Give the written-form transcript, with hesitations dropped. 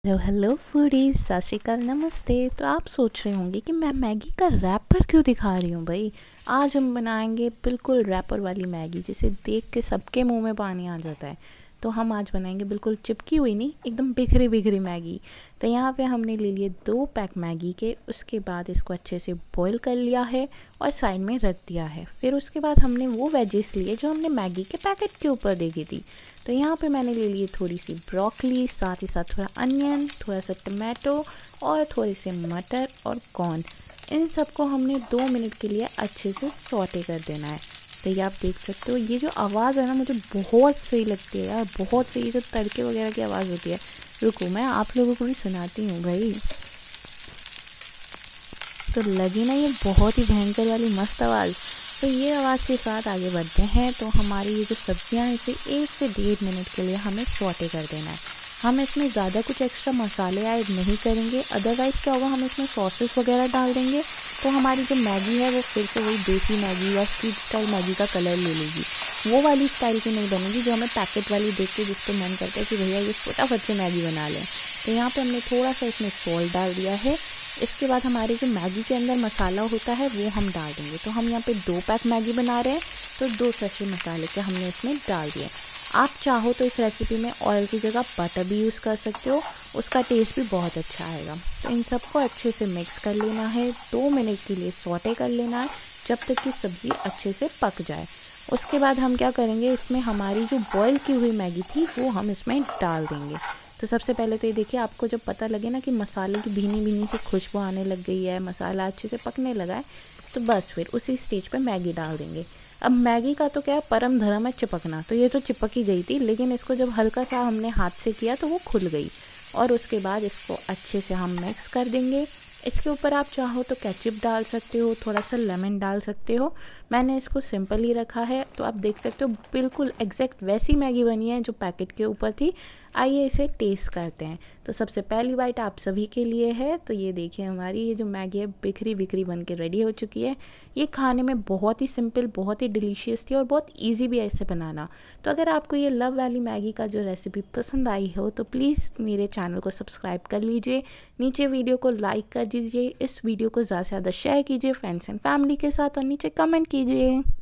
Hello hello foodies, सत श्री अकाल, नमस्ते। तो आप सोच रहे होंगे कि मैं मैगी का रैपर क्यों दिखा रही हूँ भाई। आज हम बनाएंगे बिल्कुल रैपर वाली मैगी, जिसे देख के सबके मुंह में पानी आ जाता है। तो हम आज बनाएंगे बिल्कुल चिपकी हुई नहीं, एकदम बिखरी बिखरी मैगी। तो यहाँ पे हमने ले लिए 2 पैक मैगी के। उसके बाद इसको अच्छे से बॉईल कर लिया है और साइड में रख दिया है। फिर उसके बाद हमने वो वेजेस लिए जो हमने मैगी के पैकेट के ऊपर देखी थी। तो यहाँ पे मैंने ले लिए थोड़ी सी ब्रोकली, साथ ही साथ थोड़ा अनियन, थोड़ा सा टमाटो और थोड़े से मटर और कॉर्न। इन सबको हमने 2 मिनट के लिए अच्छे से सौटे कर देना है। तो ये आप देख सकते हो, ये जो आवाज़ है ना, मुझे बहुत सही लगती है यार, बहुत सही। जो तड़के वगैरह की आवाज़ होती है, रुको मैं आप लोगों को भी सुनाती हूँ भाई। तो लगी ना ये बहुत ही भयंकर वाली मस्त आवाज़। तो ये आवाज़ के साथ आगे बढ़ते हैं। तो हमारी ये जो सब्जियां हैं, इसे 1 से 1.5 मिनट के लिए हमें सौटे कर देना है। हम इसमें ज़्यादा कुछ एक्स्ट्रा मसाले ऐड नहीं करेंगे, अदरवाइज़ क्या होगा, हम इसमें सॉसेस वगैरह डाल देंगे तो हमारी जो मैगी है वो फिर से वही देसी मैगी या स्ट्रीट स्टाइल मैगी का कलर ले लेगी। वो वाली स्टाइल की नहीं बनेगी जो हमें पैकेट वाली देख के जिस पर मन करता है कि भैया ये फटाफट से मैगी बना लें। तो यहाँ पे हमने थोड़ा सा इसमें सॉल्ट डाल दिया है। इसके बाद हमारे जो मैगी के अंदर मसाला होता है वो हम डाल देंगे। तो हम यहाँ पे 2 पैक मैगी बना रहे हैं, तो 2 सैशे मसाले के हमने इसमें डाल दिए। आप चाहो तो इस रेसिपी में ऑयल की जगह बटर भी यूज़ कर सकते हो, उसका टेस्ट भी बहुत अच्छा आएगा। तो इन सबको अच्छे से मिक्स कर लेना है, 2 मिनट के लिए सौटे कर लेना है जब तक कि सब्ज़ी अच्छे से पक जाए। उसके बाद हम क्या करेंगे, इसमें हमारी जो बॉयल की हुई मैगी थी वो हम इसमें डाल देंगे। तो सबसे पहले तो ये देखिए, आपको जब पता लगे ना कि मसाले की भीनी भीनी सी खुशबू आने लग गई है, मसाला अच्छे से पकने लगा है, तो बस फिर उसी स्टेज पे मैगी डाल देंगे। अब मैगी का तो क्या है, परम धर्म है चिपकना। तो ये तो चिपक ही गई थी, लेकिन इसको जब हल्का सा हमने हाथ से किया तो वो खुल गई। और उसके बाद इसको अच्छे से हम मिक्स कर देंगे। इसके ऊपर आप चाहो तो केचप डाल सकते हो, थोड़ा सा लेमन डाल सकते हो। मैंने इसको सिंपल ही रखा है। तो आप देख सकते हो बिल्कुल एग्जैक्ट वैसी मैगी बनी है जो पैकेट के ऊपर थी। आइए इसे टेस्ट करते हैं। तो सबसे पहली बाइट आप सभी के लिए है। तो ये देखिए, हमारी ये जो मैगी है बिखरी बिखरी बन के रेडी हो चुकी है। ये खाने में बहुत ही सिंपल, बहुत ही डिलीशियस थी और बहुत ईजी भी है इसे बनाना। तो अगर आपको ये लव वाली मैगी का जो रेसिपी पसंद आई हो तो प्लीज़ मेरे चैनल को सब्सक्राइब कर लीजिए, नीचे वीडियो को लाइक कर दीजिए, इस वीडियो को ज़्यादा से ज़्यादा शेयर कीजिए फ्रेंड्स एंड फैमिली के साथ और नीचे कमेंट कीजिए।